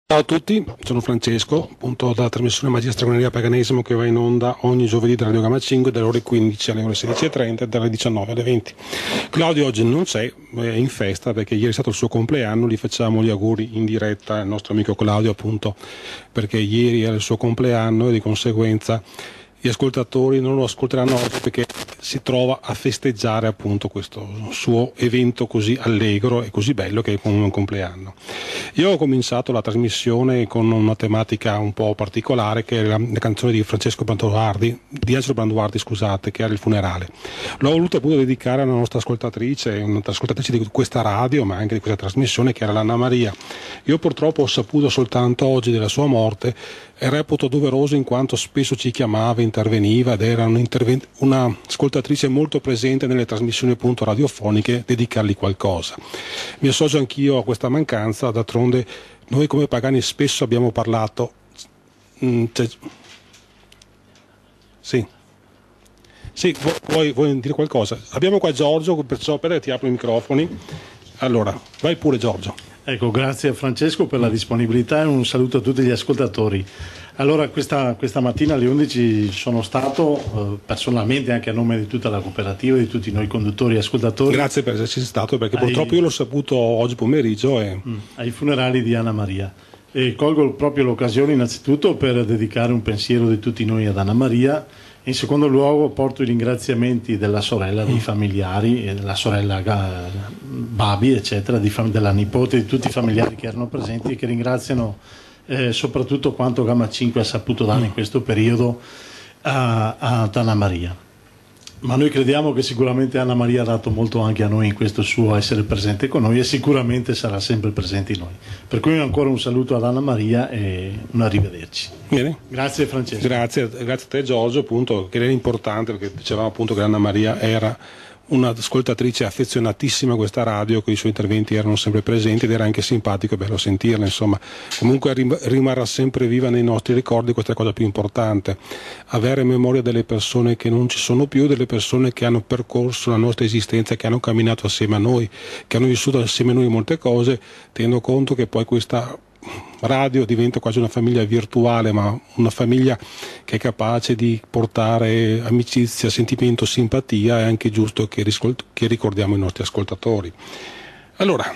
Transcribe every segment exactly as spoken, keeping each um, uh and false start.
Ciao a tutti, sono Francesco, appunto dalla trasmissione Magia Stregoneria Paganesimo che va in onda ogni giovedì da Radio Gamma cinque dalle ore quindici alle ore sedici e trenta e dalle diciannove alle venti. Claudio oggi non c'è, è in festa perché ieri è stato il suo compleanno, gli facciamo gli auguri in diretta al nostro amico Claudio appunto perché ieri era il suo compleanno e di conseguenza gli ascoltatori non lo ascolteranno oggi perché si trova a festeggiare appunto questo suo evento così allegro e così bello che è come un compleanno. Io ho cominciato la trasmissione con una tematica un po' particolare che è la, la canzone di Francesco Branduardi, di Angelo Branduardi scusate, che era il funerale. L'ho voluto appunto dedicare a una nostra ascoltatrice, un'ascoltatrice di questa radio ma anche di questa trasmissione che era l'Anna Maria. Io purtroppo ho saputo soltanto oggi della sua morte e reputo doveroso in quanto spesso ci chiamava, interveniva ed era una ascoltatrice molto presente nelle trasmissioni appunto radiofoniche, dedicargli qualcosa. Mi associo anch'io a questa mancanza, d'altronde noi come pagani spesso abbiamo parlato. Mm, sì. Sì, vuoi, vuoi dire qualcosa? Abbiamo qua Giorgio, perciò per ti apro i microfoni. Allora, vai pure Giorgio. Ecco, grazie a Francesco per la disponibilità e un saluto a tutti gli ascoltatori. Allora, questa, questa mattina alle undici sono stato eh, personalmente, anche a nome di tutta la cooperativa, di tutti noi conduttori e ascoltatori. Grazie per esserci stato, perché ai, purtroppo io l'ho saputo oggi pomeriggio. E... mh, ai funerali di Anna Maria. E colgo proprio l'occasione innanzitutto per dedicare un pensiero di tutti noi ad Anna Maria. In secondo luogo porto i ringraziamenti della sorella, dei familiari, della sorella Babi, eccetera, di fam- della nipote, di tutti i familiari che erano presenti e che ringraziano eh, soprattutto quanto Gamma cinque ha saputo dare in questo periodo a, a Anna Maria. Ma noi crediamo che sicuramente Anna Maria ha dato molto anche a noi in questo suo essere presente con noi e sicuramente sarà sempre presente in noi. Per cui ancora un saluto ad Anna Maria e un arrivederci. Bene. Grazie Francesco. Grazie, grazie a te Giorgio, appunto, che era importante perché dicevamo appunto che Anna Maria era un'ascoltatrice affezionatissima a questa radio, che i suoi interventi erano sempre presenti ed era anche simpatico e bello sentirla, insomma. Comunque rimarrà sempre viva nei nostri ricordi, questa è la cosa più importante, avere memoria delle persone che non ci sono più, delle persone che hanno percorso la nostra esistenza, che hanno camminato assieme a noi, che hanno vissuto assieme a noi molte cose, tenendo conto che poi questa radio diventa quasi una famiglia virtuale, ma una famiglia che è capace di portare amicizia, sentimento, simpatia. È anche giusto che, che ricordiamo i nostri ascoltatori. Allora,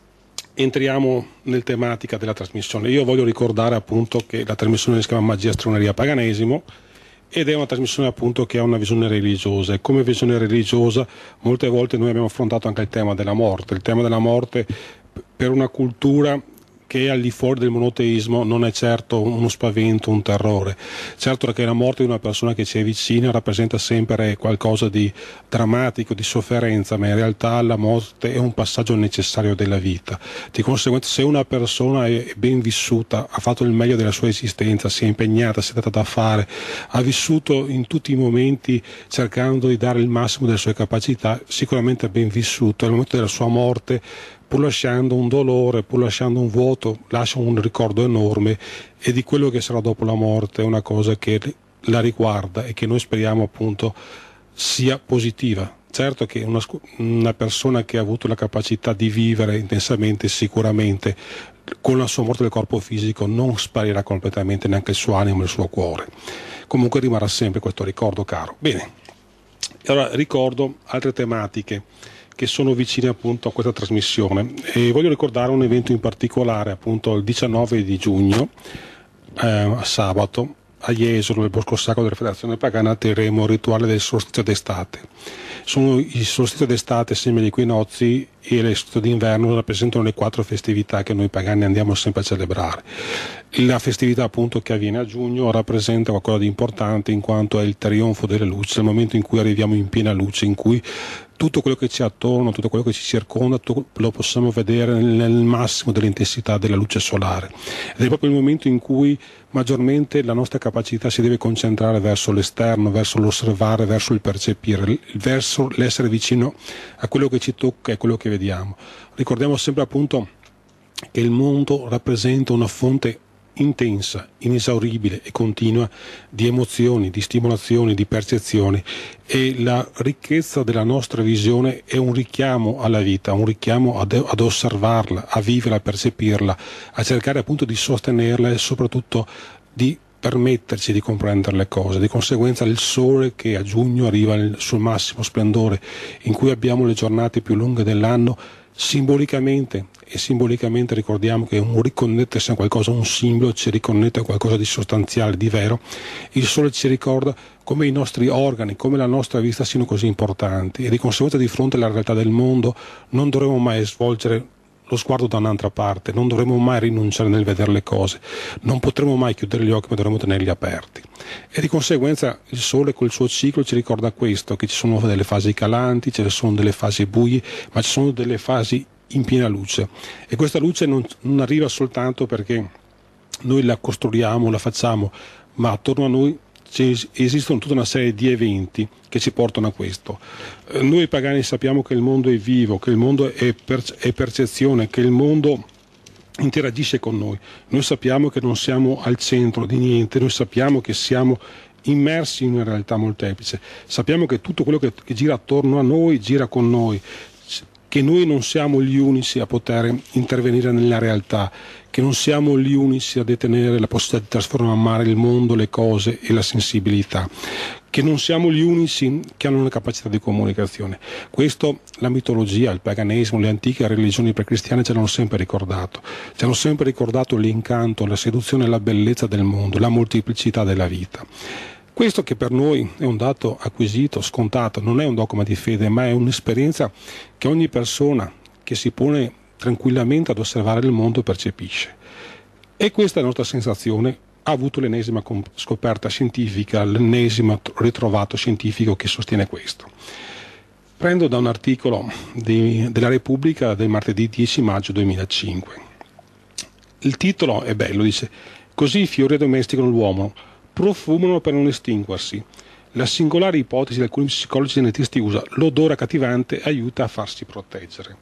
entriamo nel tematica della trasmissione. Io voglio ricordare appunto che la trasmissione si chiama Magia Stregoneria Paganesimo ed è una trasmissione appunto che ha una visione religiosa, e come visione religiosa molte volte noi abbiamo affrontato anche il tema della morte. Il tema della morte per una cultura che al di fuori del monoteismo non è certo uno spavento, un terrore. Certo che la morte di una persona che ci è vicina rappresenta sempre qualcosa di drammatico, di sofferenza, ma in realtà la morte è un passaggio necessario della vita. Di conseguenza, se una persona è ben vissuta, ha fatto il meglio della sua esistenza, si è impegnata, si è data da fare, ha vissuto in tutti i momenti cercando di dare il massimo delle sue capacità, sicuramente è ben vissuto. Al momento della sua morte, pur lasciando un dolore, pur lasciando un vuoto, lascia un ricordo enorme, e di quello che sarà dopo la morte è una cosa che la riguarda e che noi speriamo appunto sia positiva. Certo che una, una persona che ha avuto la capacità di vivere intensamente, sicuramente con la sua morte del corpo fisico non sparirà completamente neanche il suo animo e il suo cuore. Comunque rimarrà sempre questo ricordo caro. Bene, allora ricordo altre tematiche che sono vicine appunto a questa trasmissione, e voglio ricordare un evento in particolare appunto il diciannove di giugno, eh, sabato, a Jesolo, nel Bosco Sacro della Federazione Pagana, terremo il rituale del solstizio d'estate. Sono il solstizio d'estate assieme agli equinozi e il solstizio d'inverno rappresentano le quattro festività che noi pagani andiamo sempre a celebrare. La festività appunto che avviene a giugno rappresenta qualcosa di importante in quanto è il trionfo delle luci, il momento in cui arriviamo in piena luce, in cui tutto quello che ci è attorno, tutto quello che ci circonda, lo possiamo vedere nel massimo dell'intensità della luce solare. Ed è proprio il momento in cui maggiormente la nostra capacità si deve concentrare verso l'esterno, verso l'osservare, verso il percepire, verso l'essere vicino a quello che ci tocca e a quello che vediamo. Ricordiamo sempre appunto che il mondo rappresenta una fonte intensa, inesauribile e continua di emozioni, di stimolazioni, di percezioni, e la ricchezza della nostra visione è un richiamo alla vita, un richiamo ad, ad osservarla, a viverla, a percepirla, a cercare appunto di sostenerla e soprattutto di permetterci di comprendere le cose. Di conseguenza il sole che a giugno arriva nel suo massimo splendore, in cui abbiamo le giornate più lunghe dell'anno, simbolicamente e simbolicamente ricordiamo che un riconnettersi a qualcosa, un simbolo ci riconnette a qualcosa di sostanziale, di vero. Il sole ci ricorda come i nostri organi, come la nostra vita siano così importanti, e di conseguenza di fronte alla realtà del mondo non dovremo mai svolgere lo sguardo da un'altra parte, non dovremo mai rinunciare nel vedere le cose, non potremo mai chiudere gli occhi, ma dovremo tenerli aperti. E di conseguenza il sole col suo ciclo ci ricorda questo, che ci sono delle fasi calanti, ci sono delle fasi buie, ma ci sono delle fasi in piena luce, e questa luce non, non arriva soltanto perché noi la costruiamo, la facciamo, ma attorno a noi esistono tutta una serie di eventi che ci portano a questo. Eh, noi pagani sappiamo che il mondo è vivo, che il mondo è, per, è percezione, che il mondo interagisce con noi. Noi sappiamo che non siamo al centro di niente, noi sappiamo che siamo immersi in una realtà molteplice, sappiamo che tutto quello che, che gira attorno a noi gira con noi, che noi non siamo gli unici a poter intervenire nella realtà, che non siamo gli unici a detenere la possibilità di trasformare il mondo, le cose e la sensibilità, che non siamo gli unici che hanno una capacità di comunicazione. Questo la mitologia, il paganesimo, le antiche religioni precristiane ce l'hanno sempre ricordato. Ci hanno sempre ricordato l'incanto, la seduzione e la bellezza del mondo, la molteplicità della vita. Questo, che per noi è un dato acquisito, scontato, non è un dogma di fede, ma è un'esperienza che ogni persona che si pone tranquillamente ad osservare il mondo percepisce. E questa è la nostra sensazione. Ha avuto l'ennesima scoperta scientifica, l'ennesimo ritrovato scientifico che sostiene questo. Prendo da un articolo di, della Repubblica del martedì dieci maggio duemilacinque. Il titolo è bello, dice: così i fiori addomesticano l'uomo, profumano per non estinguersi. La singolare ipotesi di alcuni psicologi genetisti usa l'odore accattivante aiuta a farsi proteggere.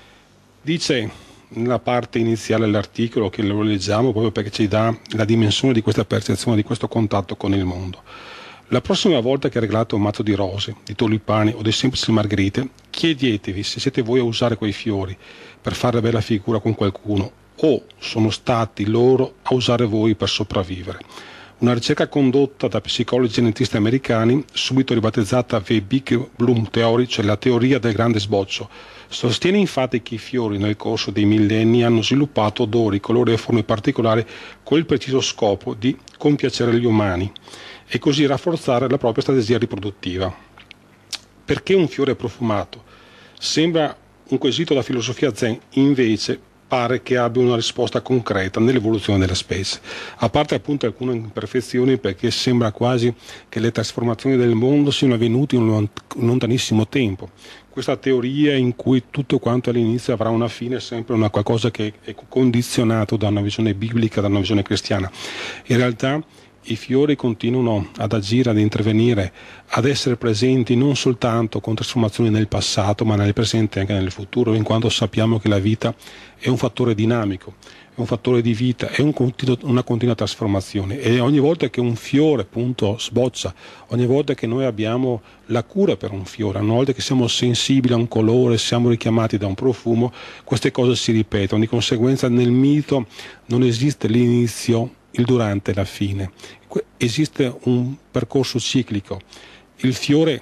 Dice nella parte iniziale dell'articolo, che lo leggiamo proprio perché ci dà la dimensione di questa percezione, di questo contatto con il mondo: la prossima volta che regalate un mazzo di rose, di tulipani o di semplici margherite, chiedetevi se siete voi a usare quei fiori per fare bella figura con qualcuno, o sono stati loro a usare voi per sopravvivere. Una ricerca condotta da psicologi genetisti americani, subito ribattezzata The Big Bloom Theory, cioè la teoria del grande sboccio, sostiene infatti che i fiori nel corso dei millenni hanno sviluppato odori, colori e forme particolari con il preciso scopo di compiacere gli umani e così rafforzare la propria strategia riproduttiva. Perché un fiore profumato? Sembra un quesito da filosofia zen, invece pare che abbia una risposta concreta nell'evoluzione della specie, a parte appunto alcune imperfezioni, perché sembra quasi che le trasformazioni del mondo siano avvenute in un lontanissimo tempo. Questa teoria in cui tutto quanto all'inizio avrà una fine è sempre una qualcosa che è condizionato da una visione biblica, da una visione cristiana. In realtà i fiori continuano ad agire, ad intervenire, ad essere presenti non soltanto con trasformazioni nel passato, ma nel presente e anche nel futuro, in quanto sappiamo che la vita è un fattore dinamico, è un fattore di vita, è un continuo, una continua trasformazione, e ogni volta che un fiore appunto sboccia, ogni volta che noi abbiamo la cura per un fiore, ogni volta che siamo sensibili a un colore, siamo richiamati da un profumo, queste cose si ripetono. Di conseguenza nel mito non esiste l'inizio, il durante e la fine, esiste un percorso ciclico. Il fiore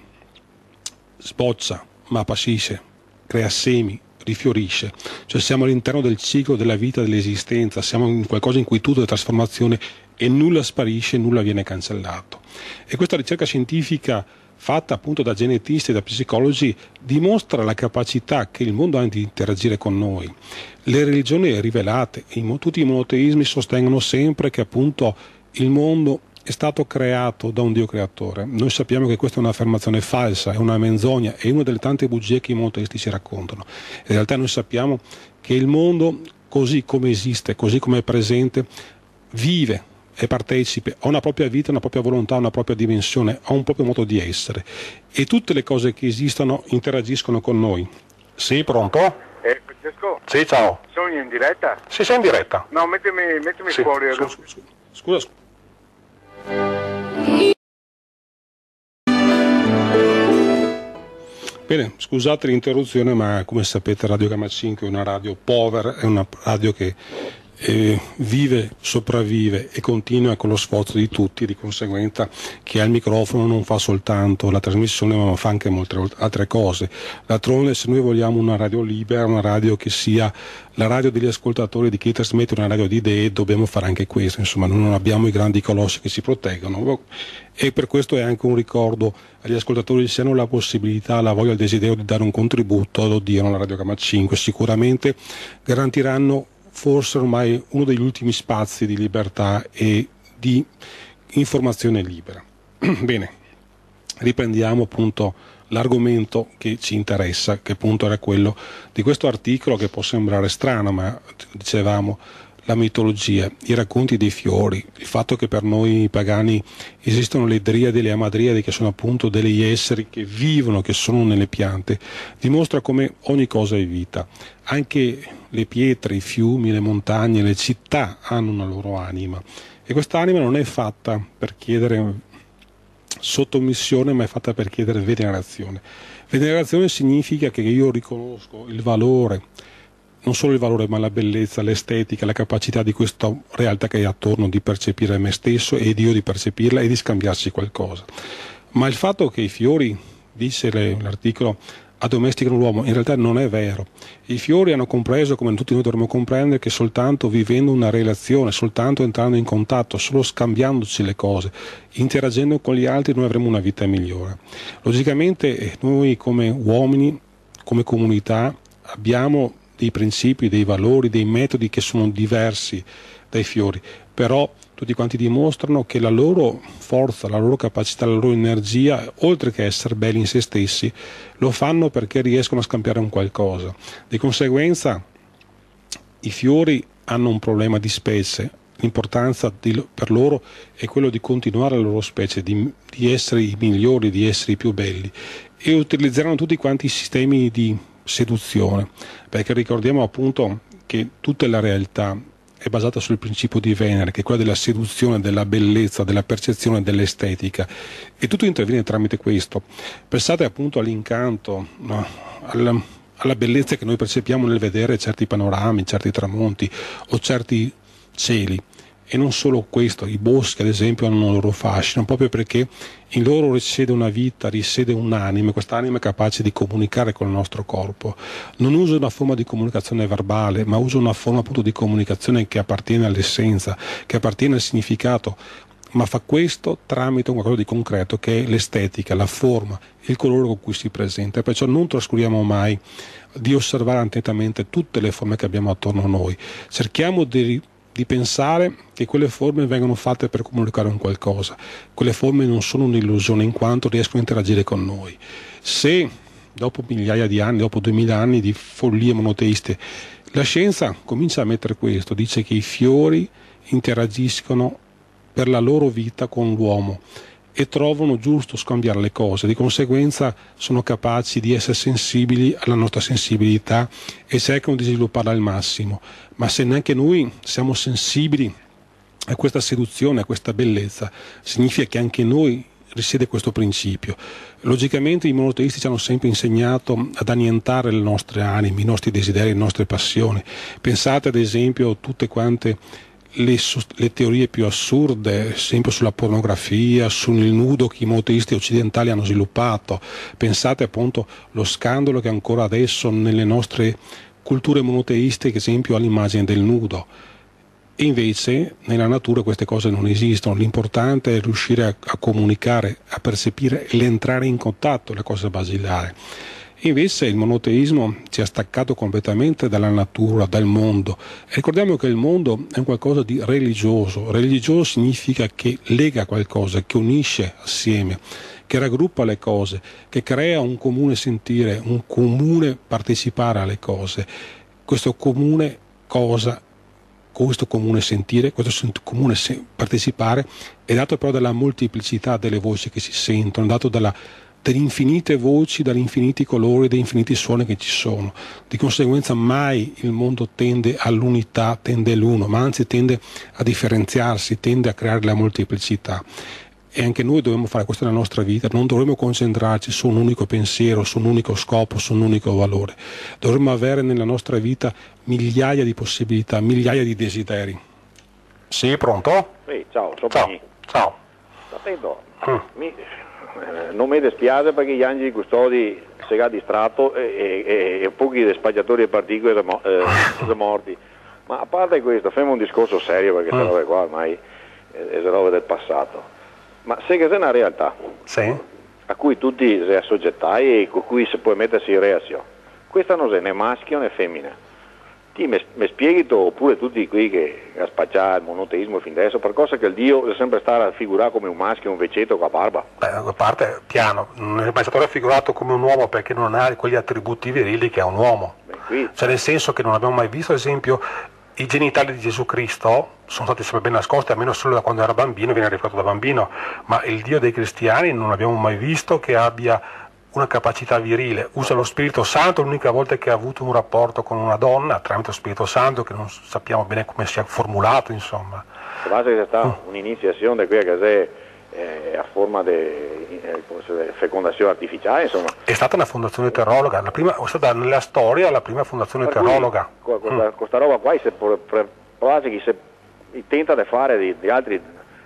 sboccia ma appassisce, crea semi, rifiorisce, cioè siamo all'interno del ciclo della vita, dell'esistenza, siamo in qualcosa in cui tutto è trasformazione e nulla sparisce, nulla viene cancellato. E questa ricerca scientifica fatta appunto da genetisti e da psicologi dimostra la capacità che il mondo ha di interagire con noi. Le religioni rivelate, tutti i monoteismi sostengono sempre che appunto il mondo è stato creato da un Dio creatore. Noi sappiamo che questa è un'affermazione falsa, è una menzogna, è una delle tante bugie che i monoteisti ci raccontano. In realtà noi sappiamo che il mondo, così come esiste, così come è presente, vive, è partecipe, ha una propria vita, una propria volontà, una propria dimensione, ha un proprio modo di essere, e tutte le cose che esistono interagiscono con noi. Sì, pronto? Eh, Francesco? Sì, ciao. Sono io in diretta? Sì, sei in diretta. No, mettimi, mettimi Sì. fuori. Scusa, scusa, scusa. Bene, scusate l'interruzione, ma come sapete Radio Gamma cinque è una radio povera, è una radio che eh, vive, sopravvive e continua con lo sforzo di tutti, di conseguenza chi ha il microfono non fa soltanto la trasmissione ma fa anche molte altre cose. D'altronde, se noi vogliamo una radio libera, una radio che sia la radio degli ascoltatori, di chi trasmette una radio di idee, dobbiamo fare anche questo, insomma noi non abbiamo i grandi colossi che si proteggono e per questo è anche un ricordo agli ascoltatori, se hanno la possibilità, la voglia, il desiderio di dare un contributo, lo diano alla Radio Gamma cinque, sicuramente garantiranno forse ormai uno degli ultimi spazi di libertà e di informazione libera. Bene, riprendiamo appunto l'argomento che ci interessa, che appunto era quello di questo articolo che può sembrare strano, ma dicevamo la mitologia, i racconti dei fiori, il fatto che per noi pagani esistono le driadi e le amadriadi, che sono appunto degli esseri che vivono, che sono nelle piante, dimostra come ogni cosa è vita. Anche le pietre, i fiumi, le montagne, le città hanno una loro anima e quest'anima non è fatta per chiedere sottomissione, ma è fatta per chiedere venerazione. Venerazione significa che io riconosco il valore, non solo il valore ma la bellezza, l'estetica, la capacità di questa realtà che è attorno di percepire me stesso ed io di percepirla e di scambiarsi qualcosa. Ma il fatto che i fiori, dice l'articolo, addomesticano l'uomo, in realtà non è vero. I fiori hanno compreso, come tutti noi dovremmo comprendere, che soltanto vivendo una relazione, soltanto entrando in contatto, solo scambiandoci le cose, interagendo con gli altri, noi avremo una vita migliore. Logicamente noi come uomini, come comunità, abbiamo dei principi, dei valori, dei metodi che sono diversi dai fiori, però tutti quanti dimostrano che la loro forza, la loro capacità, la loro energia, oltre che essere belli in se stessi, lo fanno perché riescono a scambiare un qualcosa. Di conseguenza i fiori hanno un problema di specie, l'importanza di, per loro è quello di continuare la loro specie, di, di essere i migliori, di essere i più belli, e utilizzeranno tutti quanti i sistemi di seduzione, perché ricordiamo appunto che tutta la realtà è basata sul principio di Venere, che è quella della seduzione, della bellezza, della percezione, dell'estetica, e tutto interviene tramite questo. Pensate appunto all'incanto, no? alla, alla bellezza che noi percepiamo nel vedere certi panorami, certi tramonti o certi cieli. E non solo questo, i boschi ad esempio hanno un loro fascino, proprio perché in loro risiede una vita, risiede un'anima, quest'anima è capace di comunicare con il nostro corpo. Non usa una forma di comunicazione verbale, ma usa una forma appunto di comunicazione che appartiene all'essenza, che appartiene al significato, ma fa questo tramite un qualcosa di concreto che è l'estetica, la forma, il colore con cui si presenta, e perciò non trascuriamo mai di osservare attentamente tutte le forme che abbiamo attorno a noi. Cerchiamo di di pensare che quelle forme vengono fatte per comunicare un qualcosa. Quelle forme non sono un'illusione in quanto riescono a interagire con noi. Se dopo migliaia di anni, dopo duemila anni di follie monoteiste, la scienza comincia a mettere questo, dice che i fiori interagiscono per la loro vita con l'uomo e trovano giusto scambiare le cose, di conseguenza sono capaci di essere sensibili alla nostra sensibilità e cercano di svilupparla al massimo. Ma se neanche noi siamo sensibili a questa seduzione, a questa bellezza, significa che anche in noi risiede questo principio. Logicamente i monoteisti ci hanno sempre insegnato ad annientare le nostre anime, i nostri desideri, le nostre passioni. Pensate ad esempio a tutte quante Le, le teorie più assurde, sempre sulla pornografia, sul nudo che i monoteisti occidentali hanno sviluppato. Pensate appunto allo scandalo che ancora adesso nelle nostre culture monoteiste, ad esempio, all'immagine del nudo. E invece nella natura queste cose non esistono. L'importante è riuscire a, a comunicare, a percepire e entrare in contatto, le cose basilari. Invece il monoteismo ci ha staccato completamente dalla natura, dal mondo. E ricordiamo che il mondo è un qualcosa di religioso. Religioso significa che lega qualcosa, che unisce assieme, che raggruppa le cose, che crea un comune sentire, un comune partecipare alle cose. Questo comune cosa, questo comune sentire, questo comune partecipare è dato però dalla molteplicità delle voci che si sentono, dato dalla delle infinite voci, dagli infiniti colori, dagli infiniti suoni che ci sono. Di conseguenza mai il mondo tende all'unità, tende all'uno, ma anzi tende a differenziarsi, tende a creare la molteplicità. E anche noi dobbiamo fare questo nella nostra vita, non dovremmo concentrarci su un unico pensiero, su un unico scopo, su un unico valore. Dovremmo avere nella nostra vita migliaia di possibilità, migliaia di desideri. Sì, pronto? Sì, ciao, sono Ciao. Pagni. Ciao. Sapendo, Mm. mi, eh, non mi dispiace perché gli angeli custodi si è distratto e, e, e pochi dei spacciatori e particoli sono eh, morti. Ma a parte questo, facciamo un discorso serio perché queste Mm. robe qua ormai è roba del passato. Ma se che è una realtà Sì. a cui tutti si assoggettai e con cui si può mettersi in reazione, questa non è né maschio né femmina. Ti mi spieghi tu, oppure tutti qui che a spacciare il monoteismo fin adesso, per cosa che il Dio è sempre stato raffigurato come un maschio, un vecetto con la barba? Beh, a parte piano, non è mai stato raffigurato come un uomo perché non ha quegli attributi virili che ha un uomo. Beh, qui, Cioè nel senso che non abbiamo mai visto, ad esempio, i genitali di Gesù Cristo sono stati sempre ben nascosti, almeno solo da quando era bambino, viene rifatto da bambino, ma il Dio dei cristiani non abbiamo mai visto che abbia una capacità virile. Usa lo Spirito Santo l'unica volta che ha avuto un rapporto con una donna tramite lo Spirito Santo, che non sappiamo bene come sia formulato, insomma. se basta che c'è stata un'iniziazione di quella che è eh, a forma di eh, fecondazione artificiale, insomma. È stata una fondazione teologa, la prima, è stata nella storia la prima fondazione Per cui, teologa. con questa, con questa roba qua, se provate che se tenta di fare di, di, altri,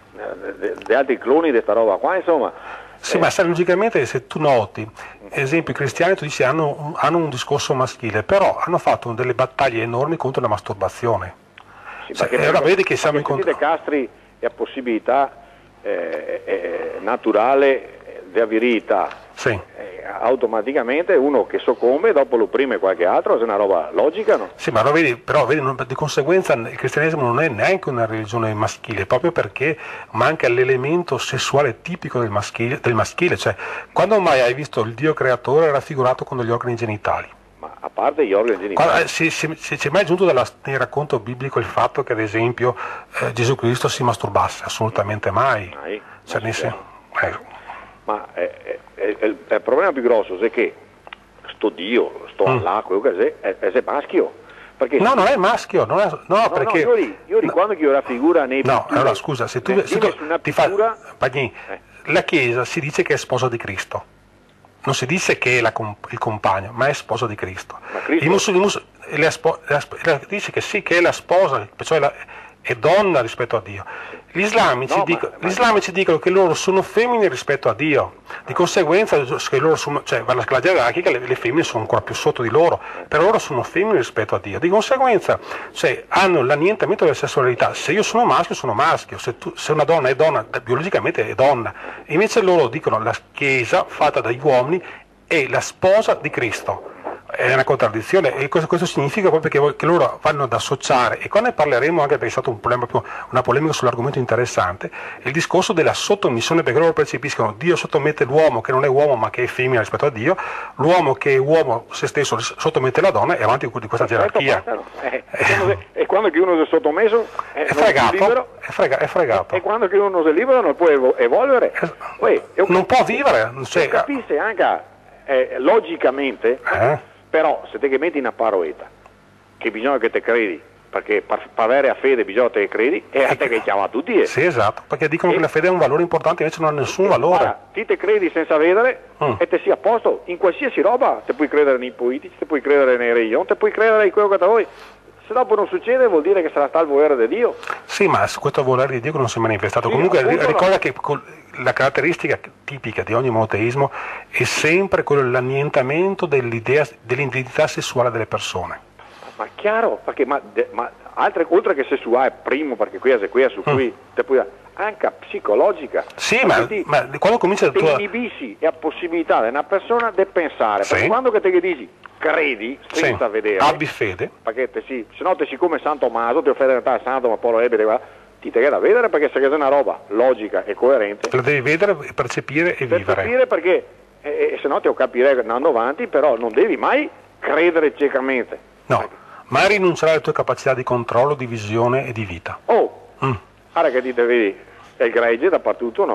di, di altri cloni di questa roba qua, insomma. Sì, eh, ma sai, logicamente se tu noti, esempio i cristiani tu dici hanno, hanno un discorso maschile, però hanno fatto delle battaglie enormi contro la masturbazione. sì, Cioè, perché e ora per- vedi che siamo in perché contro... sentite Castri è a possibilità eh, eh, naturale della virilità. Sì. Eh, automaticamente uno che soccombe dopo lo opprime qualche altro, è una roba logica, no? Sì, ma lo vedi, però vedi, non- di conseguenza il cristianesimo non è neanche una religione maschile, proprio perché manca l'elemento sessuale tipico del maschile, del maschile. Cioè, quando mai hai visto il Dio creatore raffigurato con degli organi genitali? Ma a parte gli organi genitali, Quando, eh, si, si, si- ci è mai giunto dalla- nel racconto biblico il fatto che ad esempio eh, Gesù Cristo si masturbasse? Assolutamente mai. mai, Cioè, non nel si sen- può. eh, ma è, è- è- è- è il problema più grosso è che sto Dio, sto Mm. Allah, quello che è, è, è maschio. Perché no, non è maschio, non è, no, no, perché... no, io, ri- io ricordo che io raffigura nei No, pitture- allora scusa, se tu, eh, se dimmi tu su una ti fa, pittura, Pagni, eh. la Chiesa si dice che è sposa di Cristo, non si dice che è la com- il compagno, ma è sposa di Cristo. Ma Cristo- I musul- i mus- la spo- la sp- la- dice che sì, che è la sposa, cioè la- è donna rispetto a Dio. Gli islamici, No, ma- dico- ma- gli islamici dicono che loro sono femmine rispetto a Dio, di conseguenza che loro sono, cioè per la scala gerarchica le, le femmine sono ancora più sotto di loro, per loro sono femmine rispetto a Dio, di conseguenza cioè, hanno l'annientamento della sessualità. Se io sono maschio sono maschio, se, tu, se una donna è donna biologicamente è donna, invece loro dicono la Chiesa fatta dagli uomini è la sposa di Cristo. È una contraddizione e questo, questo significa proprio che, che loro vanno ad associare, e qua ne parleremo anche perché è stato un problema, proprio una polemica sull'argomento interessante, il discorso della sottomissione, perché loro percepiscono Dio sottomette l'uomo che non è uomo ma che è femmina rispetto a Dio, l'uomo che è uomo se stesso sottomette la donna e avanti di questa Perfetto, gerarchia. basta, no? Eh, e, quando, e quando che uno si è sottomesso eh, È non fregato, libero, è, frega- è fregato. e quando che uno non si è libero non può evo- evolvere. Poi, io Non può vivere, cioè, capisce anche eh, logicamente, eh? però se te che metti una paroeta che bisogna che te credi, perché per, per avere a fede bisogna che te credi, e a te che chiama tutti. Eh. Sì, esatto, perché dicono E- che la fede è un valore importante, invece non ha nessun valore. Guarda, ti te credi senza vedere Mm. e te sia a posto in qualsiasi roba, te puoi credere nei politici, te puoi credere nei religioni, te puoi credere in quello che te vuoi. Se dopo non succede vuol dire che sarà stato il volere di Dio. Sì, ma su questo volere di Dio che non si è manifestato. Sì, Comunque ri- appunto, ricorda no. che col- la caratteristica tipica di ogni monoteismo è sempre quello dell'annientamento dell'idea, dell'identità sessuale delle persone. Ma chiaro, perché ma, de- ma altre, oltre che sessuale, primo, perché qui è qui su cui te puoi anche psicologica. Sì, ma, Perché ti- ma quando comincia te tu a... inibisci e a possibilità di una persona di pensare, Sì. perché quando che te che dici credi senza sì, vedere, abbi fede, perché te si, se no te siccome San Tommaso ti offre il santo ma poi lo ebbe qua, ti te che da vedere perché se è una roba logica e coerente la devi vedere, percepire e per vivere. capire, perché eh, eh, se no te lo capirei andando avanti, però non devi mai credere ciecamente. No, mai rinunciare alle tue capacità di controllo, di visione e di vita. Oh, Mm. guarda che dite, vedi, è il gregge dappertutto, no? Che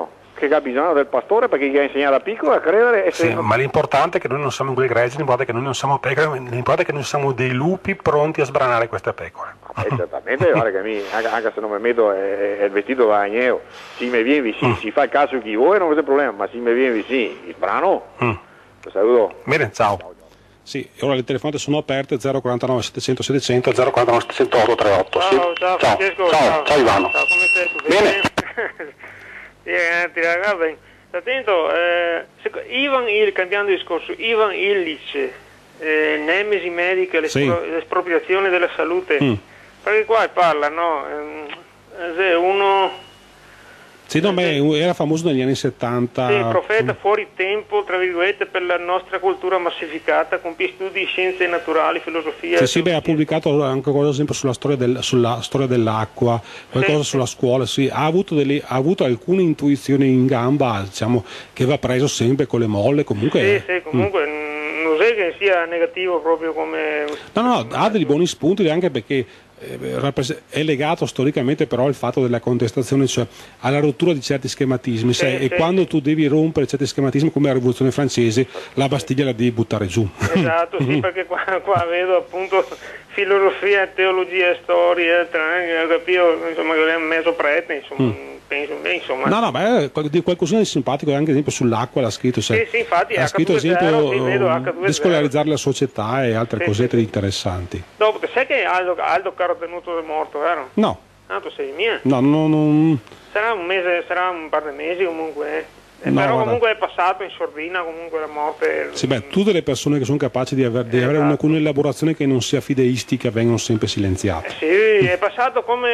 che ha bisogno del pastore perché gli ha insegnato da piccolo a credere. E sì, se... ma l'importante è che noi non siamo due greggi, l'importante è che noi non siamo pecore, l'importante è che noi siamo dei lupi pronti a sbranare queste pecore. Eh, certamente, guarda che mi, anche, anche se non mi metto è, è il vestito da agneo, se mi viene vicino, mm. si fa il caso chi vuoi, non c'è problema, ma se mi viene vicino, il brano, mm. ti saluto. Bene, ciao. ciao. Sì, ora le telefonate sono aperte zero quarantanove settecento settecento zero quarantanove settecentotto trentotto. Ciao, sì. ciao, ciao, Francesco, ciao, ciao, ciao Ivano. Ciao, come stai? Tu bene? Bene, ti ragazzi, attento, eh, Ivan Il, cambiando discorso, Ivan Illich, eh, nemesi medica, sì. l'espropriazione della salute, mm. perché qua parla, no? Eh, uno... Sì, no, beh, era famoso negli anni settanta. Sì, profeta fuori tempo, tra virgolette, per la nostra cultura massificata, compie studi di scienze naturali, filosofia. Sì, sì, beh, ha pubblicato anche qualcosa, ad esempio, sulla storia, del, sulla storia dell'acqua, qualcosa sì, sulla sì. scuola, sì, ha avuto, delle, ha avuto alcune intuizioni in gamba, diciamo, che va preso sempre con le molle, comunque... Sì, sì, comunque mm. non è che sia negativo proprio come... No, no, ha dei buoni spunti anche perché... è legato storicamente però al fatto della contestazione, cioè alla rottura di certi schematismi, sì, sai, sì. e quando tu devi rompere certi schematismi come la rivoluzione francese, la Bastiglia la devi buttare giù. Esatto, sì, perché qua, qua vedo appunto filosofia, teologia, storia, capito, insomma, che è un mezzo prete, insomma, mm. penso, beh, insomma. No, no, ma di qualcosina di simpatico anche ad esempio sull'acqua l'ha scritto, cioè, sì, sì, infatti, ha scritto ad esempio sì, vedo, di scolarizzare la società e altre sì, cosette sì. interessanti. Dopo, sai che Aldo, Aldo Caro Tenuto è morto, vero? No. Ah, tu sei mia? No, no, no. Sarà un mese, sarà un par di mesi comunque. Eh, no, però guarda. comunque è passato in sordina, comunque la morte... Sì, beh, tutte le persone che sono capaci di, aver, di esatto. avere una, una elaborazione che non sia fideistica vengono sempre silenziate. Eh sì, è passato come,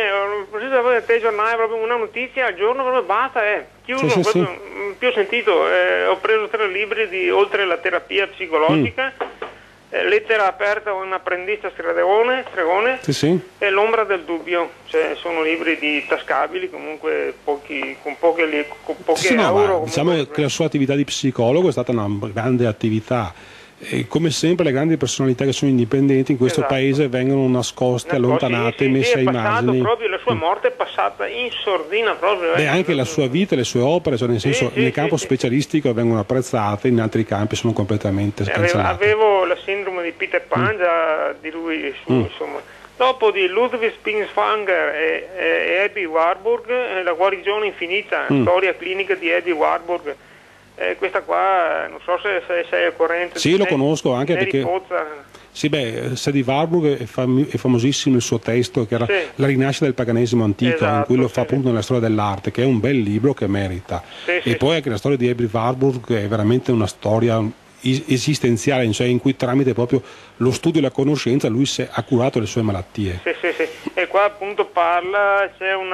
il telegiornale, proprio una notizia al giorno, proprio basta, eh. Chiuso, sì, sì, sì. più ho sentito, eh, ho preso tre libri di, oltre la terapia psicologica, mm. eh, Lettera aperta a un apprendista stregone, stregone sì, sì. e L'ombra del dubbio, cioè sono libri di tascabili, comunque pochi, con pochi, con pochi sì, euro. No, diciamo che la sua attività di psicologo è stata una grande attività. E come sempre le grandi personalità che sono indipendenti in questo esatto. paese vengono nascoste, allontanate, sì, sì, messe sì, ai margini. Proprio, la sua morte è passata in sordina proprio. Beh, eh. anche la sua vita e le sue opere, cioè nel senso, sì, nel sì, campo sì, specialistico vengono apprezzate, in altri campi sono completamente cancellate. Avevo la sindrome di Peter Pan, mm. già di lui, su, mm. insomma. Dopo di Ludwig Spinsfanger e, e Eddie Warburg, La guarigione infinita, mm. storia clinica di Eddie Warburg. Eh, questa qua non so se, se sei al corrente. Sì, lo conosco anche perché Pozza. Sì, beh, Eddie Warburg è, fam è famosissimo il suo testo che era sì. La rinascita del paganesimo antico, esatto, in cui lo fa sì. appunto nella storia dell'arte, che è un bel libro che merita. Sì, e sì, poi anche la storia di Eddie Warburg è veramente una storia esistenziale, cioè in cui tramite proprio lo studio e la conoscenza lui si è ha curato le sue malattie. Sì, sì, sì. E qua appunto parla, c'è un,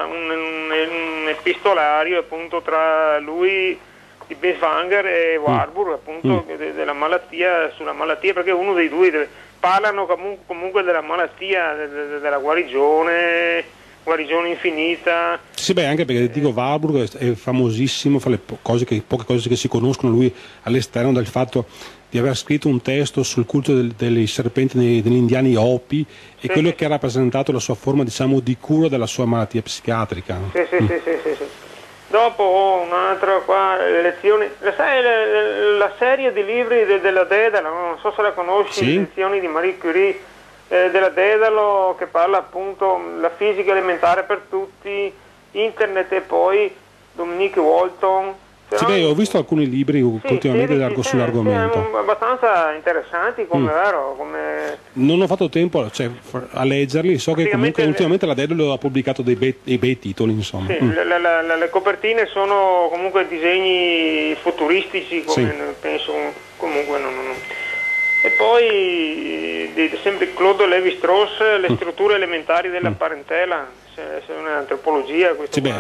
un, un epistolario appunto tra lui di Spinsfanger e Warburg, mm. appunto mm. De, della malattia, sulla malattia, perché uno dei due de, parlano comunque, comunque della malattia, de, de, della guarigione, guarigione infinita. Sì, beh, anche perché dico Warburg è, è famosissimo fra le po cose che, poche cose che si conoscono lui all'esterno del fatto di aver scritto un testo sul culto del, dei serpenti degli, degli indiani Hopi e sì, quello sì. che ha rappresentato la sua forma, diciamo, di cura della sua malattia psichiatrica. Sì, sì, mm. sì, sì, sì, sì. Dopo ho un'altra qua, lezioni, sai la, la serie di libri de, della Dedalo, non so se la conosci, sì. lezioni di Marie Curie, eh, della Dedalo, che parla appunto la fisica elementare per tutti, internet e poi Dominique Walton. Sì, beh, ho visto alcuni libri sì, ultimamente sì, sì, sull'argomento. Sì, abbastanza interessanti, come mm. vero? Come... Non ho fatto tempo cioè, a leggerli, so che comunque le... ultimamente la Dedalo ha pubblicato dei bei, dei bei titoli, insomma. Sì, mm. le, le, le copertine sono comunque disegni futuristici, come sì. penso, comunque non, non. E poi di, sempre Claude Lévi-Strauss, le mm. strutture elementari della mm. parentela. C'è un'antropologia, questo sì,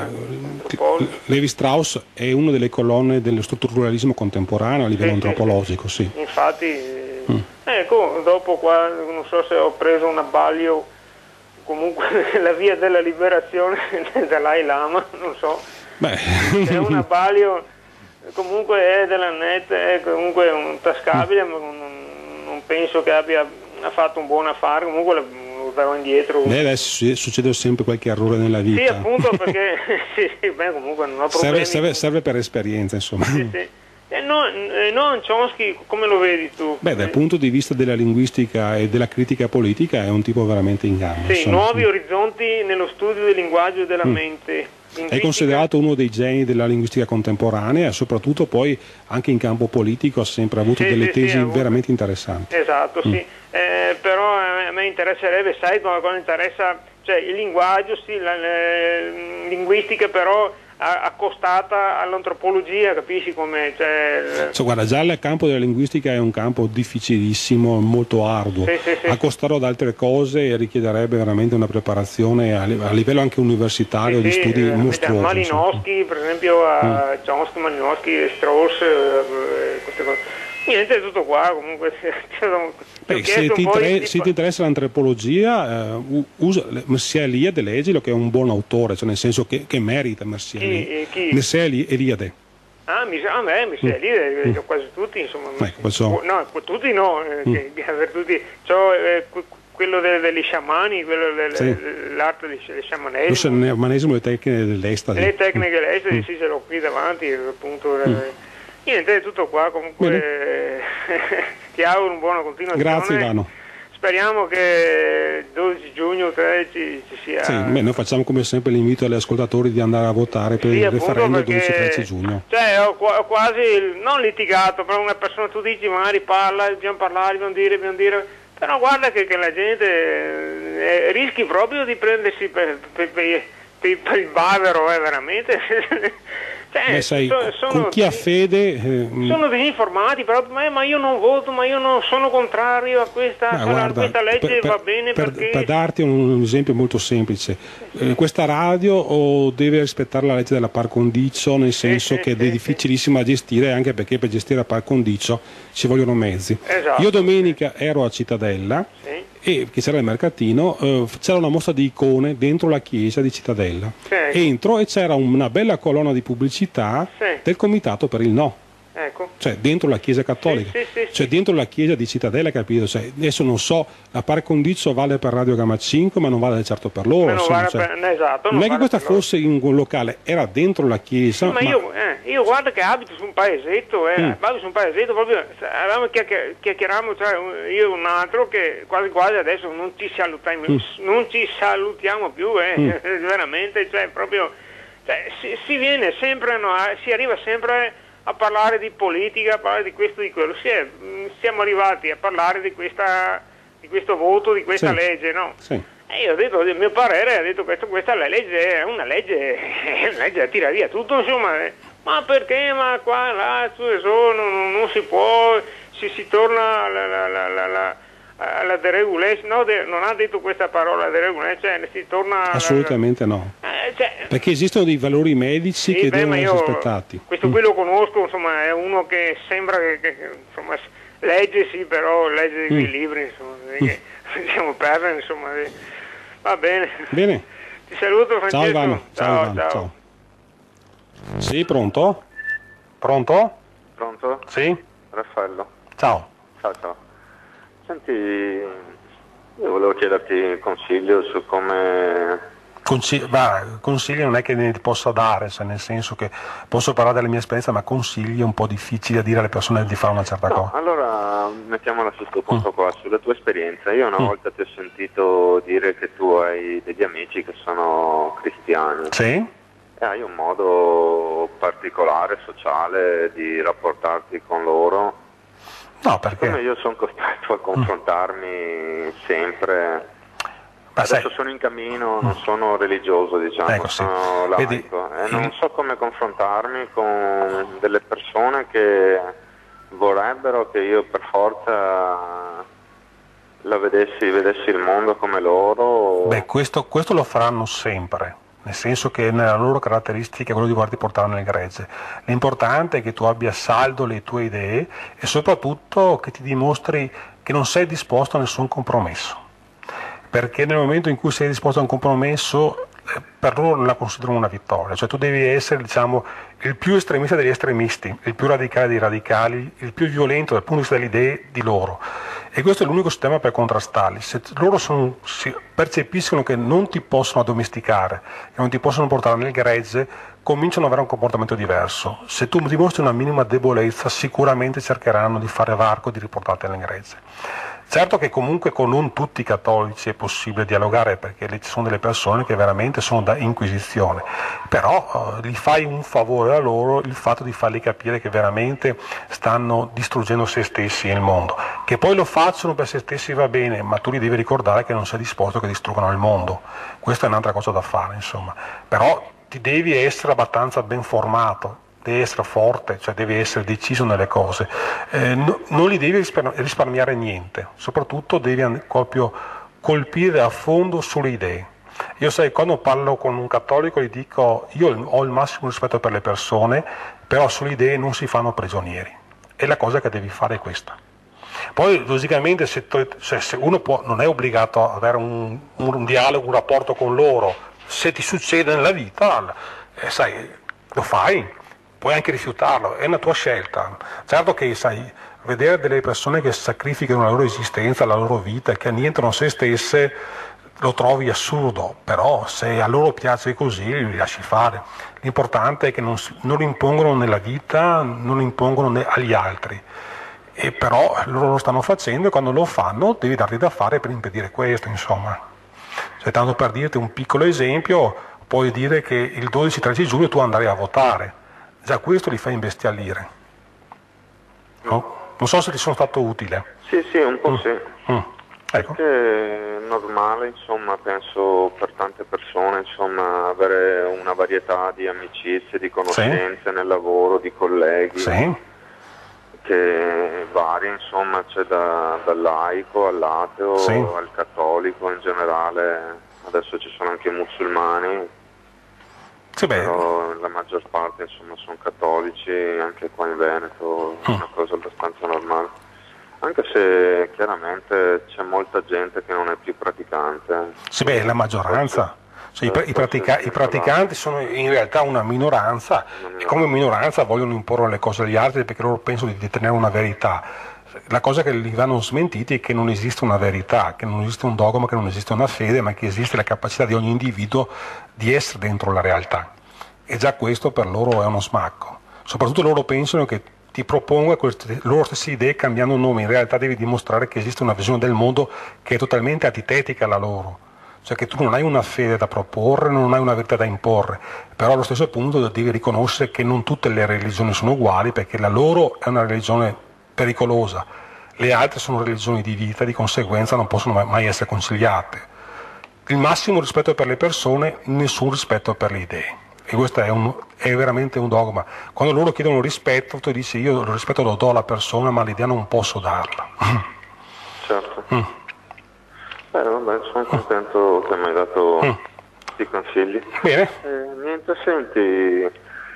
Lévi-Strauss è una delle colonne dello strutturalismo contemporaneo a livello sì, antropologico, sì. sì. Infatti, mm. ecco, dopo qua non so se ho preso un abbaglio, comunque la via della liberazione del Dalai Lama, non so. Beh. È un abbaglio, comunque è della net, è comunque un tascabile, mm. ma non, non penso che abbia ha fatto un buon affare, comunque tornerò indietro. Beh, adesso succede sempre qualche errore nella vita. Sì, appunto, perché sì, sì, beh, comunque non ho problemi. Serve, serve, serve per esperienza, insomma. Sì, sì. Eh, no, eh, no, Chomsky, come lo vedi tu? Beh, dal punto di vista della linguistica e della critica politica è un tipo veramente in gamba. Sì, insomma, nuovi sì. orizzonti nello studio del linguaggio e della Mm. mente. È considerato uno dei geni della linguistica contemporanea e soprattutto poi anche in campo politico ha sempre avuto Sì, delle sì, tesi sì, ha avuto. veramente interessanti. Esatto, Mm. sì. Eh, però a me interesserebbe, sai cosa, cosa interessa? Cioè il linguaggio, sì, la, la linguistica però a- accostata all'antropologia, capisci come? Cioè, Cioè, guarda, già il campo della linguistica è un campo difficilissimo, molto arduo. Sì, sì, sì. Accostarlo ad altre cose richiederebbe veramente una preparazione a, li- a livello anche universitario sì, di sì, studi eh, mostruosi. Malinowski, per esempio, a Chomsky, Malinowski, Strauss, eh, queste cose. Niente, è tutto qua, comunque. Beh, se, ti inter- se ti interessa l'antropologia, eh, u- usa Mircea Eliade, leggilo, che è un buon autore, cioè nel senso che, che merita Mircea Chi- Eliade. chi? Mircea Eli- Eliade. Ah, mi sa, a me, mi sa lì, eh, quasi tutti, insomma. Ecco, perciò- No, tutti no, eh, che- che per tutti. C'ho, eh, que- quello de- degli sciamani, quello del- Sì. l'arte del del Lo sciamanesimo. sciamanesimo e le tecniche dell'estasi. Le tecniche esteri, sì, ce l'ho qui davanti, appunto. eh. Niente, è tutto qua, comunque ti auguro un buona continuazione. Grazie, Ivano. Speriamo che dodici giugno, tredici ci sia... Sì, beh, noi facciamo come sempre l'invito agli ascoltatori di andare a votare per Sì, il appunto, referendum perché, dodici tredici giugno. Cioè, ho, qua- ho quasi, non litigato, però una persona, tu dici, magari parla, dobbiamo parlare, dobbiamo dire, dobbiamo dire, però guarda che, che la gente eh, rischi proprio di prendersi per, per, per, per- per il bavero, eh, veramente. Cioè, Beh, sai, so- sono, con chi ha fede... eh, sono disinformati, però, ma, ma io non voto, ma io non sono contrario a questa, Ma a guarda, questa legge, per, per- va bene per- perché... per darti un, un esempio molto semplice, eh, questa radio o deve rispettare la legge della par condicio, nel senso sì, che sì, è sì. difficilissima da gestire, anche perché per gestire la par condicio ci vogliono mezzi. Esatto. Io domenica ero a Cittadella Sì. e che c'era il mercatino, eh, c'era una mostra di icone dentro la chiesa di Cittadella. Sì. Entro e c'era una bella colonna di pubblicità Sì. del Comitato per il No. Ecco. Cioè dentro la chiesa cattolica, Sì, sì, sì, cioè sì. dentro la chiesa di Cittadella, capito? Cioè, adesso non so, la par condicio vale per Radio Gamma cinque, ma non vale certo per loro. Ma non insomma, vale cioè, per- esatto, non non è che vale questa per loro. fosse in un locale, era dentro la chiesa. Sì, ma, io, eh, io guarda che abito su un paesetto, eh, Mm. abito su un paesetto, proprio, avevamo chiacchier- chiacchierato, cioè, io e un altro che quasi quasi adesso non ci salutiamo, Mm. non ci salutiamo più, eh, veramente, cioè proprio, cioè, si, si viene sempre, no, a- si arriva sempre a parlare di politica, a parlare di questo, di quello, si è, mh, siamo arrivati a parlare di, questa, di questo voto, di questa Sì. legge, no? Sì. E io ho detto, il mio parere, ho detto questo, questa legge è una legge, è una legge da tira via tutto, insomma, eh. Ma perché, ma qua, là, su e su, non, non si può, si, si torna alla, alla, alla, alla, alla deregulation, no, de- non ha detto questa parola, deregulation, cioè si torna... alla- Assolutamente no, eh, cioè, perché esistono dei valori medici sì, che beh, devono ma essere io rispettati. questo qui lo conosco, insomma, è uno che sembra che, che, che, insomma, legge sì, però legge Mm. i libri, insomma, che possiamo perdere, insomma, eh. Va bene. Bene, Ti saluto, Francesco. ciao Ivano, ciao, ciao. Ivano, ciao. ciao. Sì, pronto? Pronto? Pronto? Sì? Raffaello. Ciao. Ciao, ciao. Senti, io volevo chiederti consiglio su come... Consigli, va, consigli non è che ne possa dare, cioè nel senso che posso parlare della mia esperienza, ma consigli è un po' difficile a dire alle persone di fare una certa No, cosa. allora mettiamola su questo punto Mm. qua, sulla tua esperienza. Io una Mm. volta ti ho sentito dire che tu hai degli amici che sono cristiani Sì? e hai un modo particolare, sociale di rapportarti con loro. No, perché? Come io sono costretto a confrontarmi sempre. Ma Adesso sai- sono in cammino, non sono religioso, diciamo, Ecco, sì. sono Vedi, laico e il- non so come confrontarmi con delle persone che vorrebbero che io per forza la vedessi, vedessi il mondo come loro. Beh, questo, questo lo faranno sempre, nel senso che nella loro caratteristica è quello di volerti portare nel gregge. L'importante è che tu abbia saldo le tue idee e soprattutto che ti dimostri che non sei disposto a nessun compromesso. Perché nel momento in cui sei disposto a un compromesso, eh, per loro la considerano una vittoria, cioè tu devi essere, diciamo, il più estremista degli estremisti, il più radicale dei radicali, il più violento dal punto di vista delle idee di loro. E questo è l'unico sistema per contrastarli. Se loro sono, si percepiscono che non ti possono addomesticare, che non ti possono portare nel gregge, cominciano ad avere un comportamento diverso. Se tu dimostri una minima debolezza, sicuramente cercheranno di fare varco e di riportarti nel gregge. Certo che comunque con non tutti i cattolici è possibile dialogare, perché ci sono delle persone che veramente sono da inquisizione, però eh, gli fai un favore a loro il fatto di fargli capire che veramente stanno distruggendo se stessi e il mondo. Che poi lo facciano per se stessi va bene, ma tu li devi ricordare che non sei disposto che distruggano il mondo. Questa è un'altra cosa da fare, insomma. Però ti devi essere abbastanza ben formato, devi essere forte, cioè devi essere deciso nelle cose, eh, no, non gli devi risparmiare niente, soprattutto devi proprio colpire a fondo sulle idee. Io sai, quando parlo con un cattolico gli dico, io ho il massimo rispetto per le persone, però sulle idee non si fanno prigionieri, e la cosa che devi fare è questa. Poi logicamente se, se, se uno può, non è obbligato ad avere un, un, un dialogo, un rapporto con loro, se ti succede nella vita, eh, sai, lo fai. Puoi anche rifiutarlo, è una tua scelta. Certo che, sai, vedere delle persone che sacrificano la loro esistenza, la loro vita, che annientano se stesse, lo trovi assurdo, però se a loro piace così, li lasci fare. L'importante è che non, non lo impongono nella vita, non lo impongono agli altri. E però loro lo stanno facendo e quando lo fanno devi darti da fare per impedire questo, insomma. Cioè, tanto per dirti un piccolo esempio, puoi dire che il dodici tredici giugno tu andrai a votare. Già questo li fa imbestialire. No? Non so se ti sono stato utile. Sì, sì, un po' mm. sì. Mm. Ecco. Perché è normale, insomma, penso per tante persone, insomma, avere una varietà di amicizie, di conoscenze sì. nel lavoro, di colleghi, sì. che vari, insomma, c'è da, dal laico all'ateo, sì. al cattolico in generale, adesso ci sono anche i musulmani. Sì, beh. Però la maggior parte insomma sono cattolici, anche qua in Veneto è una cosa abbastanza normale, anche se chiaramente c'è molta gente che non è più praticante. Sì, beh, la maggioranza, cioè, i, i, pratica- i praticanti sono in realtà una minoranza, una e come minoranza vogliono imporre le cose agli altri perché loro pensano di detenere una verità. La cosa che li vanno smentiti è che non esiste una verità, che non esiste un dogma, che non esiste una fede, ma che esiste la capacità di ogni individuo di essere dentro la realtà. E già questo per loro è uno smacco. Soprattutto loro pensano che ti proponga queste loro stesse idee cambiando nome. In realtà devi dimostrare che esiste una visione del mondo che è totalmente antitetica alla loro. Cioè che tu non hai una fede da proporre, non hai una verità da imporre, però allo stesso punto devi riconoscere che non tutte le religioni sono uguali, perché la loro è una religione pericolosa, le altre sono religioni di vita, di conseguenza non possono mai essere conciliate. Il massimo rispetto per le persone, nessun rispetto per le idee, e questo è, un, è veramente un dogma. Quando loro chiedono rispetto, tu dici io il rispetto lo do alla persona, ma l'idea non posso darla. Certo. Mm. Beh, vabbè, sono contento che mi hai dato mm. i consigli. Bene. Eh, niente, senti,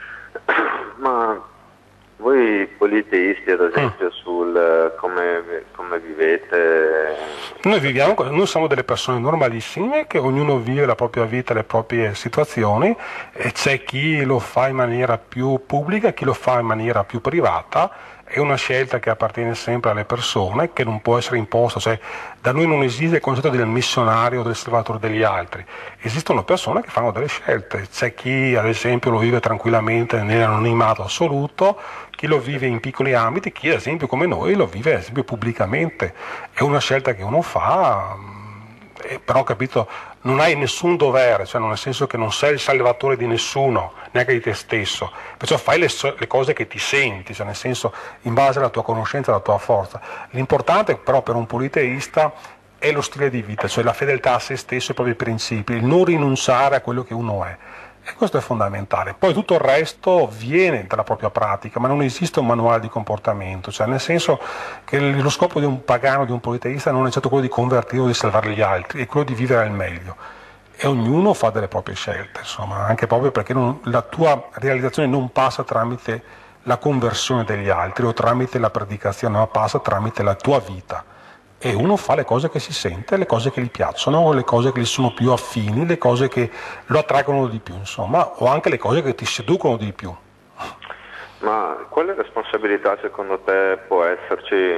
ma voi politeisti ad esempio mm. sul come, come vivete? Noi viviamo, noi siamo delle persone normalissime che ognuno vive la propria vita, le proprie situazioni, e c'è chi lo fa in maniera più pubblica, chi lo fa in maniera più privata. È una scelta che appartiene sempre alle persone, che non può essere imposta, cioè da noi non esiste il concetto del missionario o del salvatore degli altri, esistono persone che fanno delle scelte, c'è chi ad esempio lo vive tranquillamente nell'anonimato assoluto, chi lo vive in piccoli ambiti, chi ad esempio come noi lo vive ad esempio pubblicamente, è una scelta che uno fa, eh, però capito, non hai nessun dovere, cioè nel senso che non sei il salvatore di nessuno, neanche di te stesso, perciò fai le, le cose che ti senti, cioè nel senso in base alla tua conoscenza, alla tua forza. L'importante però per un politeista è lo stile di vita, cioè la fedeltà a se stesso e ai propri principi, il non rinunciare a quello che uno è. E questo è fondamentale. Poi tutto il resto viene dalla propria pratica, ma non esiste un manuale di comportamento, cioè nel senso che lo scopo di un pagano, di un politeista non è certo quello di convertire o di salvare gli altri, è quello di vivere al meglio. E ognuno fa delle proprie scelte, insomma, anche proprio perché non, la tua realizzazione non passa tramite la conversione degli altri o tramite la predicazione, ma passa tramite la tua vita. E uno fa le cose che si sente, le cose che gli piacciono, le cose che gli sono più affini, le cose che lo attraggono di più, insomma, o anche le cose che ti seducono di più. Ma quale responsabilità secondo te può esserci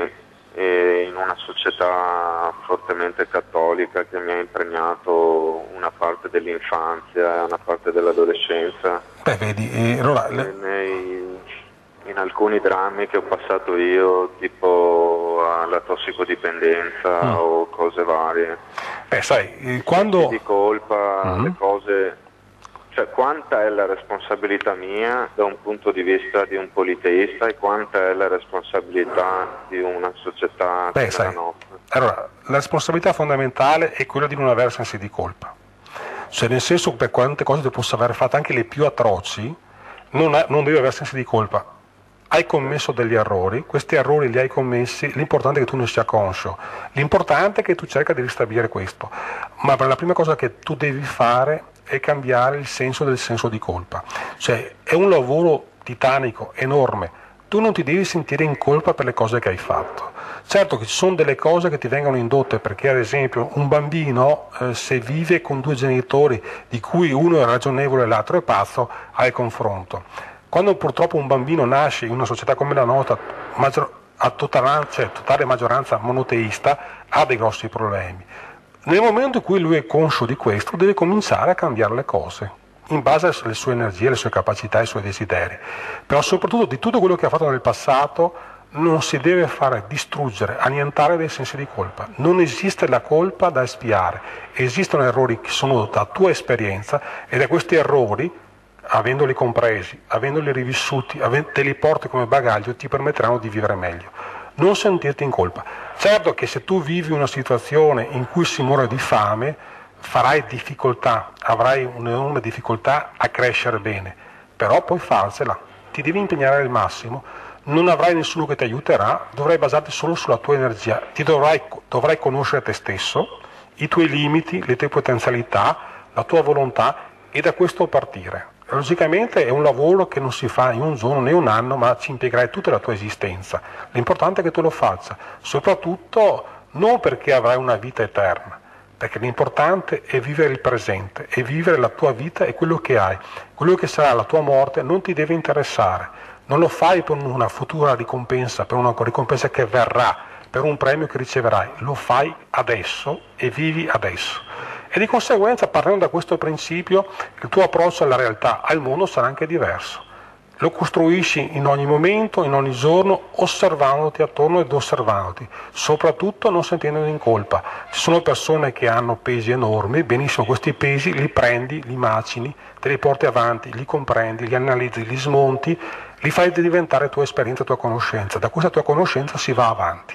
e in una società fortemente cattolica che mi ha impregnato una parte dell'infanzia e una parte dell'adolescenza. Beh, vedi, eh, allora... E nei, in alcuni drammi che ho passato io, tipo la tossicodipendenza mm. o cose varie. Beh, sai, quando... di colpa, mm-hmm. le cose... Cioè, quanta è la responsabilità mia da un punto di vista di un politeista e quanta è la responsabilità di una società Beh, come sai, la nostra? Allora, la responsabilità fondamentale è quella di non avere sensi di colpa. Cioè, nel senso, per quante cose tu possa aver fatto, anche le più atroci, non, ha, non devi avere sensi di colpa. Hai commesso degli errori, questi errori li hai commessi, l'importante è che tu ne sia conscio, l'importante è che tu cerca di ristabilire questo, ma la prima cosa che tu devi fare è cambiare il senso del senso di colpa. Cioè, è un lavoro titanico, enorme, tu non ti devi sentire in colpa per le cose che hai fatto. Certo che ci sono delle cose che ti vengono indotte, perché ad esempio un bambino eh, se vive con due genitori di cui uno è ragionevole e l'altro è pazzo, ha il confronto. Quando purtroppo un bambino nasce in una società come la nostra, maggior, a totale, cioè, totale maggioranza monoteista, ha dei grossi problemi. Nel momento in cui lui è conscio di questo, deve cominciare a cambiare le cose, in base alle sue energie, alle sue capacità, ai suoi desideri. Però soprattutto di tutto quello che ha fatto nel passato non si deve fare distruggere, annientare dei sensi di colpa. Non esiste la colpa da espiare, esistono errori che sono da tua esperienza e da questi errori, avendoli compresi, avendoli rivissuti, te li porti come bagaglio, ti permetteranno di vivere meglio. Non sentirti in colpa. Certo che se tu vivi una situazione in cui si muore di fame, farai difficoltà, avrai un'enorme difficoltà a crescere bene, però puoi farcela, ti devi impegnare al massimo, non avrai nessuno che ti aiuterà, dovrai basarti solo sulla tua energia, ti dovrai, dovrai conoscere te stesso, i tuoi limiti, le tue potenzialità, la tua volontà e da questo partire. Logicamente è un lavoro che non si fa in un giorno né un anno, ma ci impiegherai tutta la tua esistenza. L'importante è che tu lo faccia, soprattutto non perché avrai una vita eterna, perché l'importante è vivere il presente, è vivere la tua vita e quello che hai. Quello che sarà la tua morte non ti deve interessare, non lo fai per una futura ricompensa, per una ricompensa che verrà, per un premio che riceverai, lo fai adesso e vivi adesso. E di conseguenza, partendo da questo principio, il tuo approccio alla realtà, al mondo sarà anche diverso. Lo costruisci in ogni momento, in ogni giorno, osservandoti attorno ed osservandoti, soprattutto non sentendoti in colpa. Ci sono persone che hanno pesi enormi, benissimo, questi pesi li prendi, li macini, te li porti avanti, li comprendi, li analizzi, li smonti, li fai diventare tua esperienza, tua conoscenza. Da questa tua conoscenza si va avanti.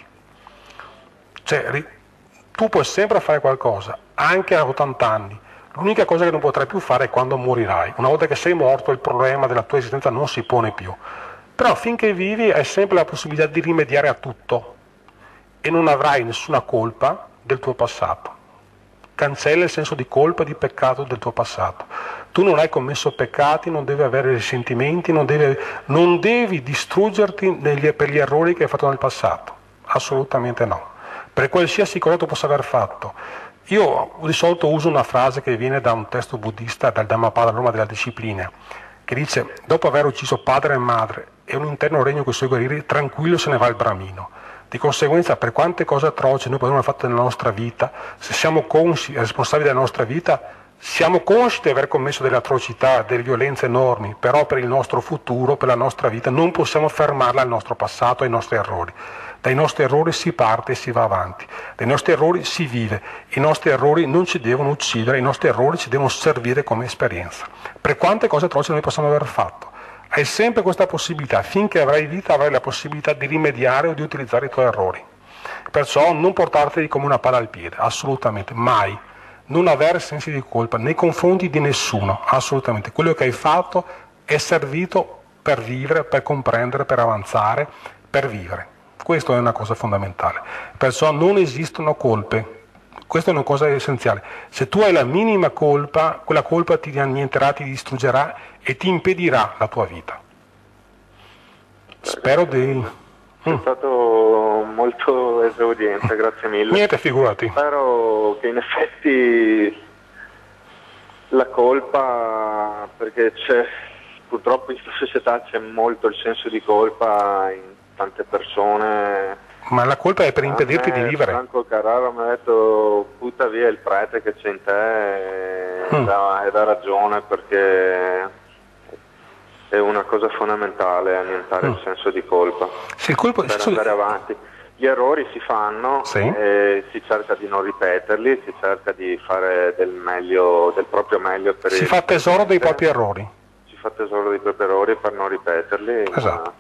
Cioè, tu puoi sempre fare qualcosa, anche a ottanta anni. L'unica cosa che non potrai più fare è quando morirai. Una volta che sei morto il problema della tua esistenza non si pone più. Però finché vivi hai sempre la possibilità di rimediare a tutto e non avrai nessuna colpa del tuo passato. Cancella il senso di colpa e di peccato del tuo passato. Tu non hai commesso peccati, non devi avere risentimenti, non devi, non devi distruggerti negli, per gli errori che hai fatto nel passato. Assolutamente no. Per qualsiasi cosa tu possa aver fatto. Io di solito uso una frase che viene da un testo buddista, dal Dhammapada, Roma della disciplina, che dice: dopo aver ucciso padre e madre e un interno regno con i suoi guerrieri, tranquillo se ne va il bramino. Di conseguenza, per quante cose atroci noi potremmo aver fatto nella nostra vita, se siamo consci e responsabili della nostra vita, siamo consci di aver commesso delle atrocità, delle violenze enormi, però per il nostro futuro, per la nostra vita, non possiamo fermarla al nostro passato, ai nostri errori. Dai nostri errori si parte e si va avanti, dai nostri errori si vive, i nostri errori non ci devono uccidere, i nostri errori ci devono servire come esperienza. Per quante cose atroci noi possiamo aver fatto, hai sempre questa possibilità, finché avrai vita avrai la possibilità di rimediare o di utilizzare i tuoi errori. Perciò non portarteli come una palla al piede, assolutamente, mai. Non avere sensi di colpa nei confronti di nessuno, assolutamente. Quello che hai fatto è servito per vivere, per comprendere, per avanzare, per vivere. Questo è una cosa fondamentale, perciò non esistono colpe, questa è una cosa essenziale. Se tu hai la minima colpa, quella colpa ti annienterà, ti distruggerà e ti impedirà la tua vita. Spero di... È mm. stato molto esauriente, grazie mille. Niente, figurati. Spero che in effetti la colpa, perché c'è, purtroppo in questa società c'è molto il senso di colpa in tante persone. Ma la colpa è per A impedirti me di vivere. Franco Carraro mi ha detto butta via il prete che c'è in te e Mm. dà, e dà ragione, perché è una cosa fondamentale annientare Mm. il senso di colpa Se il colpo, il per senso di- andare avanti. Gli errori si fanno, Sì. e si cerca di non ripeterli, si cerca di fare del meglio, del proprio meglio per si il fa tesoro dei presente. propri errori. Si fa tesoro dei propri errori per non ripeterli. Esatto. Ma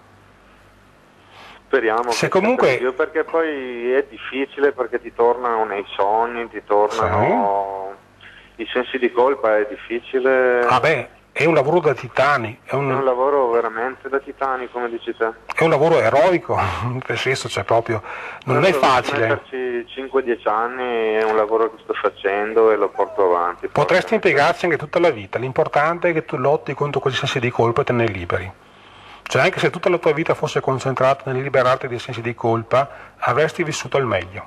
speriamo Se che comunque- sia per Dio, perché poi è difficile, perché ti tornano nei sogni, ti tornano i sensi di colpa, è difficile. Ah beh, è un lavoro da titani, è È un un, lavoro veramente da titani, come dici te. è un lavoro eroico, nel senso, cioè proprio, non è Però facile. metterci cinque dieci anni, è un lavoro che sto facendo e lo porto avanti. Potresti Porca- impiegarci anche tutta la vita, l'importante è che tu lotti contro questi sensi di colpa e te ne liberi. Cioè anche se tutta la tua vita fosse concentrata nel liberarti dei sensi di colpa, avresti vissuto al meglio.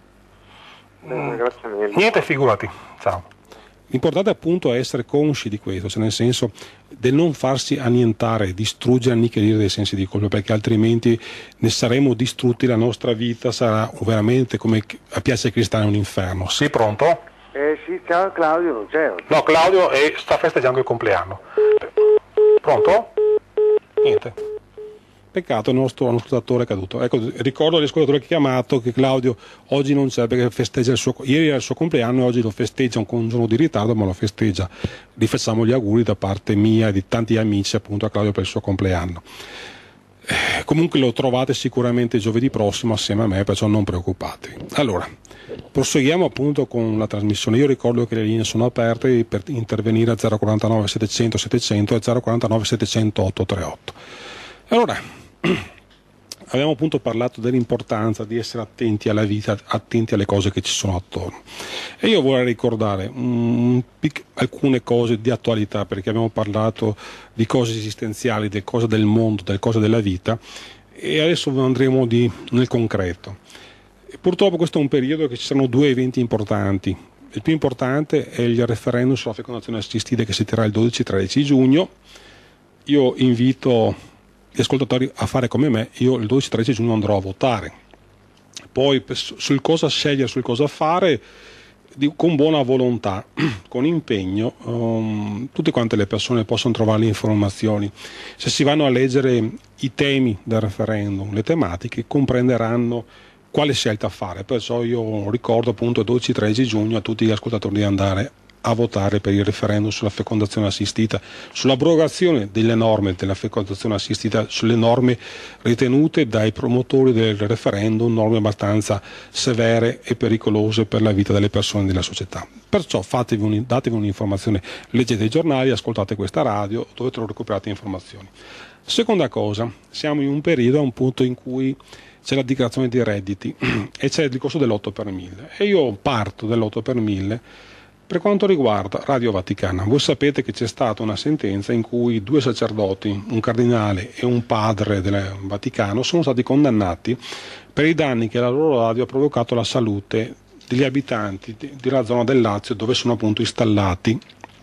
Bene, grazie mille. Niente, figurati. Ciao. L'importante appunto è essere consci di questo, cioè nel senso del non farsi annientare, distruggere, annichilire dei sensi di colpa, perché altrimenti ne saremo distrutti, la nostra vita sarà veramente, come a piazza cristiana, un inferno. Sì, pronto? Eh sì, ciao Claudio, non c'è. No, Claudio eh, sta festeggiando il compleanno. Pronto? Niente. Peccato, il nostro ascoltatore è caduto. Ecco, ricordo all'ascoltatore che ha chiamato che Claudio oggi non c'è perché festeggia il suo, ieri era il suo compleanno e oggi lo festeggia con un giorno di ritardo, ma lo festeggia. Gli facciamo gli auguri da parte mia e di tanti amici appunto a Claudio per il suo compleanno. Eh, comunque lo trovate sicuramente giovedì prossimo assieme a me, perciò non preoccupatevi. Allora, proseguiamo appunto con la trasmissione. Io ricordo che le linee sono aperte per intervenire a zero quarantanove settecento settecento e zero quarantanove settecento ottocentotrentanotto. Allora, abbiamo appunto parlato dell'importanza di essere attenti alla vita, attenti alle cose che ci sono attorno. E io vorrei ricordare um, pic- alcune cose di attualità, perché abbiamo parlato di cose esistenziali, delle cose del mondo, delle cose della vita, e adesso andremo di, nel concreto. E purtroppo questo è un periodo che ci sono due eventi importanti. Il più importante è il referendum sulla fecondazione assistita che si terrà il dodici tredici giugno. Io invito gli ascoltatori a fare come me, io il dodici tredici giugno andrò a votare. Poi sul cosa scegliere, sul cosa fare, con buona volontà, con impegno, um, tutte quante le persone possono trovare le informazioni. Se si vanno a leggere i temi del referendum, le tematiche, comprenderanno quale scelta fare. Perciò io ricordo appunto il dodici tredici giugno a tutti gli ascoltatori di andare a votare per il referendum sulla fecondazione assistita, sull'abrogazione delle norme della fecondazione assistita, sulle norme ritenute dai promotori del referendum, norme abbastanza severe e pericolose per la vita delle persone e della società. Perciò fatevi un, datevi un'informazione, leggete i giornali, ascoltate questa radio, dove recuperate informazioni. Seconda cosa, siamo in un periodo, a un punto in cui c'è la dichiarazione dei redditi e c'è il discorso dell'otto per mille, e io parto dell'otto per mille per quanto riguarda Radio Vaticana. Voi sapete che c'è stata una sentenza in cui due sacerdoti, un cardinale e un padre del Vaticano, sono stati condannati per i danni che la loro radio ha provocato alla salute degli abitanti della zona del Lazio dove sono appunto installati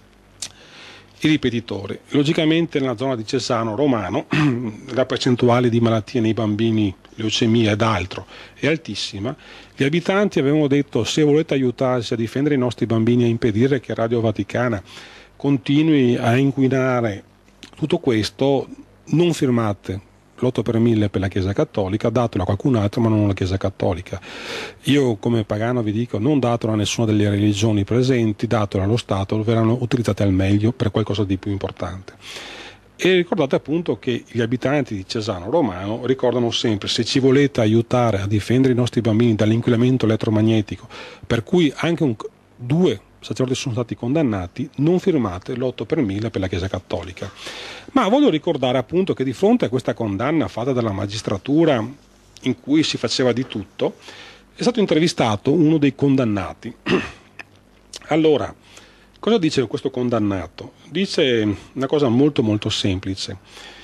i ripetitori. Logicamente nella zona di Cesano Romano la percentuale di malattie nei bambini, leucemia ed altro, è altissima. Gli abitanti avevano detto: se volete aiutarci a difendere i nostri bambini e a impedire che Radio Vaticana continui a inquinare tutto questo, non firmate l'otto per mille per la Chiesa Cattolica, datelo a qualcun altro ma non alla Chiesa Cattolica. Io come pagano vi dico: non datelo a nessuna delle religioni presenti, datelo allo Stato, verranno utilizzate al meglio per qualcosa di più importante. E ricordate appunto che gli abitanti di Cesano Romano ricordano sempre: se ci volete aiutare a difendere i nostri bambini dall'inquinamento elettromagnetico, per cui anche un, due sacerdoti sono stati condannati, non firmate l'otto per mille per la Chiesa Cattolica. Ma voglio ricordare appunto che di fronte a questa condanna fatta dalla magistratura, in cui si faceva di tutto, è stato intervistato uno dei condannati. Allora, cosa dice questo condannato? Dice una cosa molto molto semplice: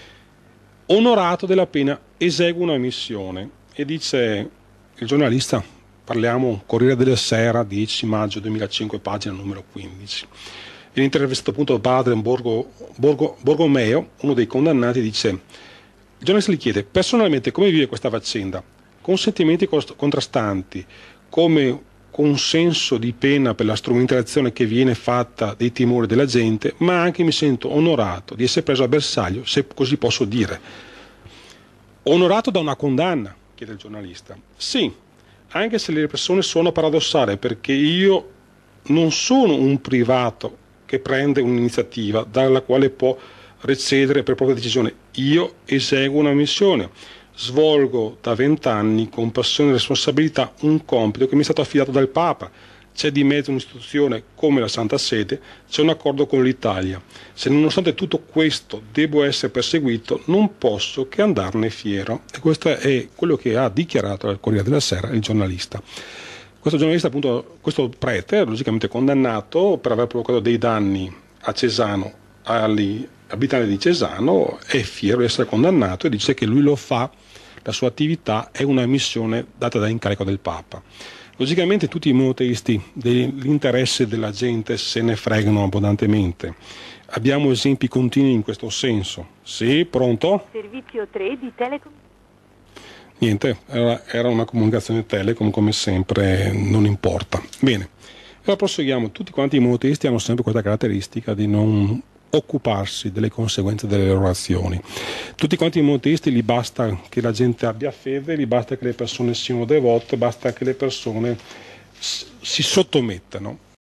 onorato della pena, esegue una missione. E dice il giornalista, parliamo Corriere della Sera, dieci maggio duemilacinque, pagina numero quindici. In intervista appunto padre Borgo, Borgo, Borgomeo, uno dei condannati, dice: il giornalista gli chiede personalmente come vive questa faccenda. con sentimenti contrastanti, come con un senso di pena per la strumentalizzazione che viene fatta dei timori della gente, ma anche mi sento onorato di essere preso a bersaglio, se così posso dire. Onorato da una condanna, chiede il giornalista. Sì, anche se le persone sono paradossali, perché io non sono un privato che prende un'iniziativa dalla quale può recedere per propria decisione. Io eseguo una missione, svolgo da vent'anni con passione e responsabilità un compito che mi è stato affidato dal Papa. C'è di mezzo un'istituzione come la Santa Sede, c'è un accordo con l'Italia. Se nonostante tutto questo devo essere perseguito, non posso che andarne fiero. E questo è quello che ha dichiarato al Corriere della Sera il giornalista. Questo giornalista, appunto, questo prete, è logicamente condannato per aver provocato dei danni a Cesano, agli abitanti di Cesano, è fiero di essere condannato e dice che lui lo fa, la sua attività è una missione data da incarico del Papa. Logicamente tutti i monoteisti dell'interesse della gente se ne fregano abbondantemente. Abbiamo esempi continui in questo senso. Sì, pronto? Servizio tre di Telecom. Niente, era, era una comunicazione Telecom, come sempre, non importa. Bene, ora proseguiamo. Tutti quanti i monoteisti hanno sempre questa caratteristica di non occuparsi delle conseguenze delle loro azioni. Tutti quanti i monoteisti gli basta che la gente abbia fede, gli basta che le persone siano devote, basta che le persone si sottomettano.